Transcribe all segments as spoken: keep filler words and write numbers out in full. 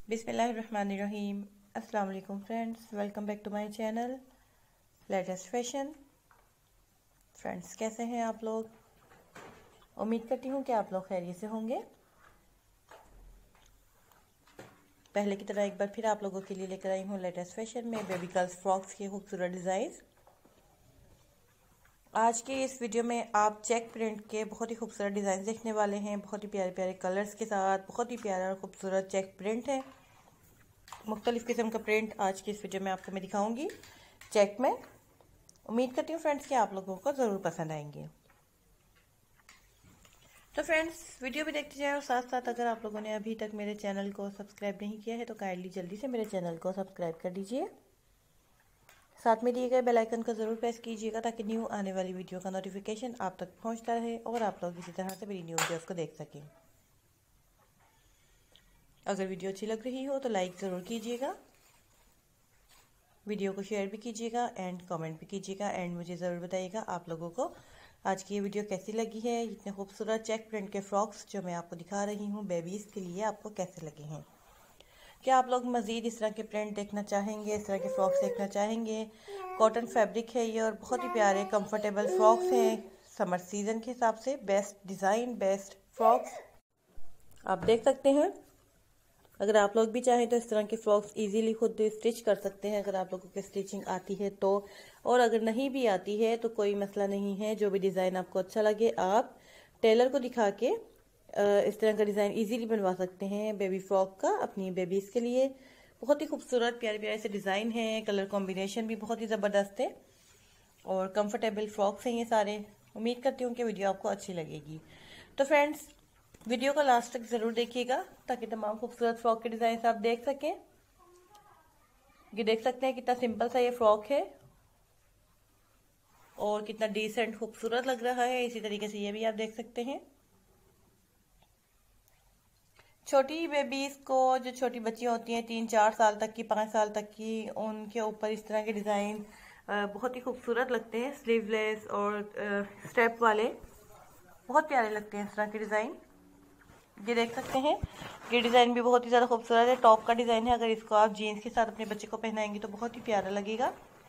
बिस्मिल्लाहिर्रहमानिर्रहीम। अस्सलाम वालेकुम friends, welcome back to my channel latest fashion. Friends, कैसे हैं आप लोग? उम्मीद करती हूँ कि आप लोग खैरियत से होंगे। पहले की तरह एक बार फिर आप लोगों के लिए लेकर आई हूँ लेटेस्ट फैशन में बेबी गर्ल्स फ्रॉक्स के खूबसूरत डिज़ाइन। आज के इस वीडियो में आप चेक प्रिंट के बहुत ही खूबसूरत डिज़ाइन देखने वाले हैं। बहुत ही प्यारे प्यारे कलर्स के साथ बहुत ही प्यारा और खूबसूरत चेक प्रिंट है। मुख्तलिफ़ किस्म का प्रिंट आज की इस वीडियो में आपको मैं दिखाऊंगी चेक में। उम्मीद करती हूँ फ्रेंड्स कि आप लोगों को ज़रूर पसंद आएंगे। तो फ्रेंड्स, वीडियो भी देखते जाए और साथ साथ अगर आप लोगों ने अभी तक मेरे चैनल को सब्सक्राइब नहीं किया है तो काइंडली जल्दी से मेरे चैनल को सब्सक्राइब कर दीजिए। साथ में दिए गए बेल आइकन को ज़रूर प्रेस कीजिएगा ताकि न्यू आने वाली वीडियो का नोटिफिकेशन आप तक पहुंचता रहे और आप लोग इसी तरह से मेरी न्यू वीडियोस को देख सकें। अगर वीडियो अच्छी लग रही हो तो लाइक ज़रूर कीजिएगा, वीडियो को शेयर भी कीजिएगा एंड कमेंट भी कीजिएगा एंड मुझे ज़रूर बताइएगा आप लोगों को आज की ये वीडियो कैसी लगी है। इतने खूबसूरत चेक प्रिंट के फ्रॉक्स जो मैं आपको दिखा रही हूँ बेबीज़ के लिए आपको कैसे लगे हैं। क्या आप लोग मज़ीद इस तरह के प्रिंट देखना चाहेंगे, इस तरह के फ्रॉक्स देखना चाहेंगे? कॉटन फैब्रिक है ये और बहुत ही प्यारे कंफर्टेबल फ्रॉक्स हैं। समर सीज़न के हिसाब से बेस्ट डिज़ाइन, बेस्ट फ्रॉक्स आप देख सकते हैं। अगर आप लोग भी चाहें तो इस तरह के फ्रॉक्स इजीली खुद स्टिच कर सकते हैं अगर आप लोगों को स्टिचिंग आती है तो, और अगर नहीं भी आती है तो कोई मसला नहीं है। जो भी डिज़ाइन आपको अच्छा लगे आप टेलर को दिखा के इस तरह का डिज़ाइन इजीली बनवा सकते हैं बेबी फ्रॉक का अपनी बेबीज़ के लिए। बहुत ही खूबसूरत प्यारे प्यारे से डिज़ाइन है, कलर कॉम्बिनेशन भी बहुत ही ज़बरदस्त है और कंफर्टेबल फ्रॉक्स हैं ये सारे। उम्मीद करती हूँ कि वीडियो आपको अच्छी लगेगी। तो फ्रेंड्स, वीडियो को लास्ट तक ज़रूर देखिएगा ताकि तमाम खूबसूरत फ्रॉक के डिज़ाइन आप देख सकें। ये देख सकते हैं कितना सिंपल सा ये फ्रॉक है और कितना डिसेंट खूबसूरत लग रहा है। इसी तरीके से ये भी आप देख सकते हैं। छोटी बेबीज़ को, जो छोटी बच्चियाँ होती हैं तीन चार साल तक की, पाँच साल तक की, उनके ऊपर इस तरह के डिज़ाइन बहुत ही खूबसूरत लगते हैं। स्लीवलेस और स्टेप वाले बहुत प्यारे लगते हैं इस तरह के डिज़ाइन। ये देख सकते हैं, ये डिज़ाइन भी बहुत ही ज़्यादा खूबसूरत है। टॉप का डिज़ाइन है, अगर इसको आप जीन्स के साथ अपने बच्चे को पहनाएंगे तो बहुत ही प्यारा लगेगा।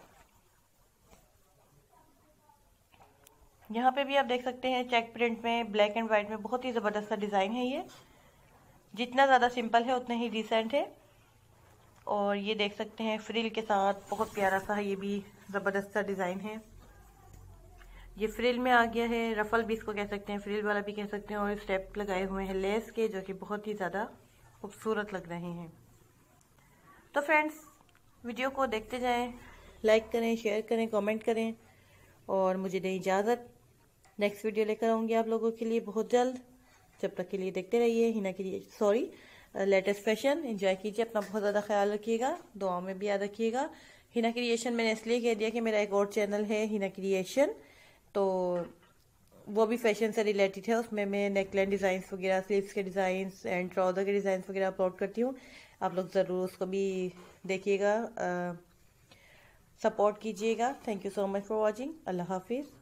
यहाँ पे भी आप देख सकते हैं चेक प्रिंट में ब्लैक एंड वाइट में बहुत ही ज़बरदस्त सा डिज़ाइन है। ये जितना ज़्यादा सिंपल है उतना ही डिसेंट है। और ये देख सकते हैं फ्रिल के साथ बहुत प्यारा सा है, ये भी ज़बरदस्त सा डिज़ाइन है। ये फ्रिल में आ गया है, रफल भी इसको कह सकते हैं, फ्रिल वाला भी कह सकते हैं, और स्टेप लगाए हुए हैं लेस के जो कि बहुत ही ज़्यादा खूबसूरत लग रहे हैं। तो फ्रेंड्स, वीडियो को देखते जाएं, लाइक करें, शेयर करें, कमेंट करें और मुझे दें इजाज़त। नेक्स्ट वीडियो लेकर आऊँगी आप लोगों के लिए बहुत जल्द। जब तक के लिए देखते रहिए हिना की सॉरी लेटेस्ट फैशन। एंजॉय कीजिए, अपना बहुत ज़्यादा ख्याल रखिएगा, दुआओं में भी याद रखिएगा। हिना क्रिएशन मैंने इसलिए कह दिया कि मेरा एक और चैनल है हिना क्रिएशन, तो वो भी फैशन से रिलेटेड है। उसमें मैं नेकलाइन डिज़ाइंस वगैरह, स्लीव्स के डिज़ाइंस एंड ट्राउज़र के डिज़ाइंस वगैरह अपलोड करती हूँ। आप लोग ज़रूर उसको भी देखिएगा, सपोर्ट कीजिएगा। Thank you so much for watching. अल्लाह हाफिज़।